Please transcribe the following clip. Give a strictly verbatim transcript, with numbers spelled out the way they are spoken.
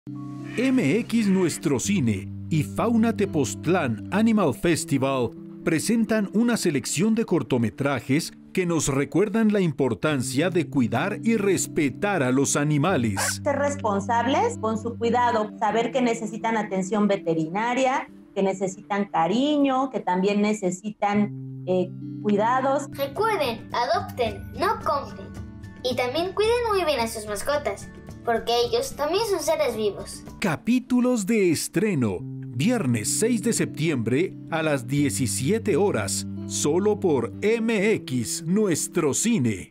M X Nuestro Cine y Fauna Tepoztlán Animal Festival presentan una selección de cortometrajes que nos recuerdan la importancia de cuidar y respetar a los animales. Ser responsables con su cuidado, saber que necesitan atención veterinaria, que necesitan cariño, que también necesitan eh, cuidados. Recuerden, adopten, no compren. Y también cuiden muy bien a sus mascotas, porque ellos también son seres vivos. Capítulos de estreno, viernes seis de septiembre a las diecisiete horas, solo por M X Nuestro Cine.